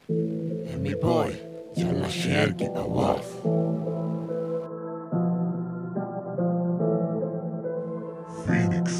Emi boy, yalla शेर की आवाज। Phoenix।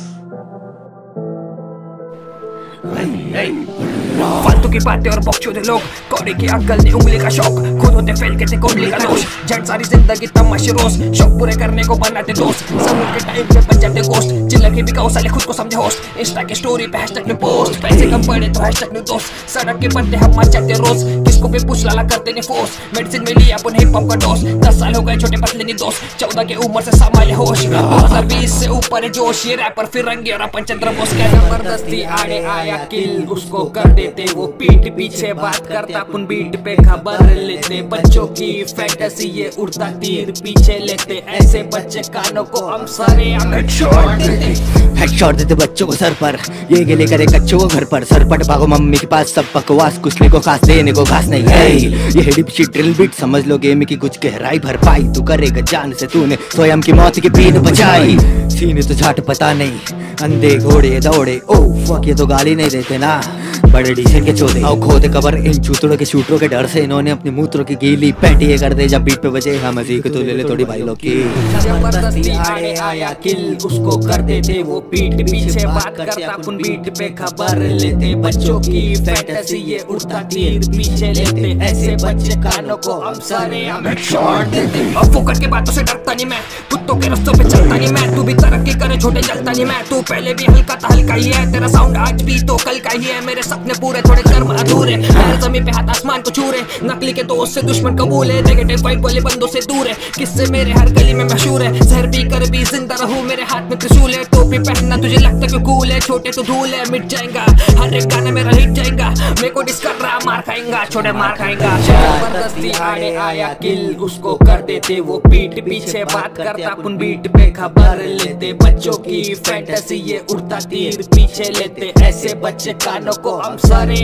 फालतू की बातें और बकचोदे लोग, कौड़ी की अक्ल ने उंगली का शौक, खुद होते फेल के थे कुंडली का दोष। झट सारी जिंदगी तमाशे रोज, शौक पूरे करने को बनाते दोस्त, समूह के टाइम पे बन जाते गोस्ट। चिल्लर की बिकाऊ साले खुद को समझे होस्ट, इंस्टा की स्टोरी पे हैशटैग में पोस्ट, पैसे कम पड़े तो हैशटैग में दोस्त। सड़क के बंदे हम मर जाते रोज, किसको भी पूछ लाला करते ने फोर्स। मेडिसिन में लिया अपन हिप हॉप का डोज, 10 साल हो गए छोटे पतले नहीं दोस्त, 14 की उम्र से संभाले होश, 20 से ऊपर है जोश। ये रैपर फिरंगी और अपन चंद्र बोस, क्या जबरदस्ती आड़े आया किल, उसको कर देते वो पीठ पीछे बात करता अपन बीट पे खबर लेते। बच्चों की फैंटेसी ये उड़ता तीर पीछे लेते, ऐसे बच्चे कानों को हम सारे हेडशॉट देते बच्चों को सर पर, ये गिले करे कच्चों को घर पर। सर पट भागो मम्मी के पास, सब बकवास कुछने को खास देने को घास नहीं है। ये हिडिप शी ड्रिल बीट समझ लो गेम की कुछ गहराई भरपाई, तू करेगा जान से तूने स्वयं की मौत की पीठ बचाई। सीने तो झाट पता नहीं, अंधे घोड़े दौड़े, ओ फक ये तो गाली नहीं देते ना, बड़े डीसेंट के चोदे। आओ खोदे कबर इन चूतड़ों के शूटरों के डर से, इन्होंने अपने मूत्रों की गीली पैंटी ये कर दे जब बीट पे बजे। हम मजी को तो ले ले थोड़ी भाई लोग की। जबरदस्ती आड़े आया किल, उसको कर देते वो पीठ पीछे बात करता अपन बीट पे खबर लेते। बच्चों की फैंटेसी ये उड़ता तीर पीछे लेते, ऐसे बच्चे कानों को हम सारे शॉट देते। अब फोकट के बातों से डरता नहीं मैं, कुत्तों के रास्तों पे चलता नहीं मैं। तू भी तरक्की करे छोटे जलता नहीं मैं, तू पहले भी हल्का था हल्का ही है, तेरा साउंड आज भी तो कल का ही है। मेरे सपने पूरे थोड़े कर्म अधूरे, मेरे जमीन पे हाथ आसमान को छू रहे। नकली के दोस्त से दुश्मन कबूल है, नेगेटिव वाइब वाले बंदों से दूर है। किससे मेरे हर गली में मशहूर है, जहर पी कर भी जिंदा रहूं, मेरे हाथ में त्रिशूल है। टोपी पहनना तुझे लगता क्यों कूल है, छोटे तो धूल है मिट जाएगा, हर एक गाना मेरा हिट जाएगा। मेरे को डिस कर रहा मार खाएगा, छोटे मार खाएगा। जबरदस्ती आड़े आया किल, उसको कर देते वो पीठ पीछे बात करता अपन बीट पे खबर लेते। बच्चों की फैंटेसी ये उड़ता तीर पीछे लेते, ऐसे बच्चे कानों को हम सारे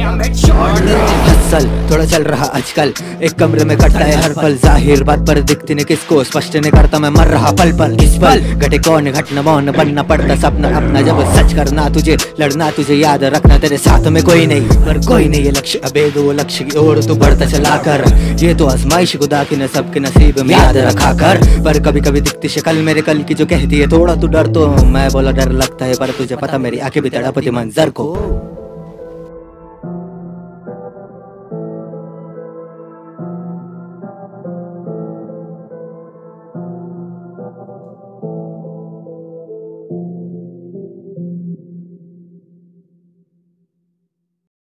हसल थोड़ा चल रहा आजकल, एक कमरे में कटता है हर पल। जाहिर बात पर दिखती ने किसको, स्पष्ट ने करता मैं मर रहा पल पल। किस पल घटे कौन घटना मौन, बनना पड़ता सपना अपना जब सच करना तुझे, लड़ना तुझे याद रखना तेरे साथ में कोई नहीं, पर कोई नहीं ये लक्ष्य अबेद वो लक्ष्य की ओर तू बढ़ता चला कर। ये तो आजमाइश खुदा की न सबके नसीब में याद रखा कर। पर कभी कभी दिखती शक्ल मेरे कल की जो कहती है थोड़ा तू डर, तो मैं बोला डर लगता है पर तुझे पता मेरी आंखें भी तड़पती मंजर को।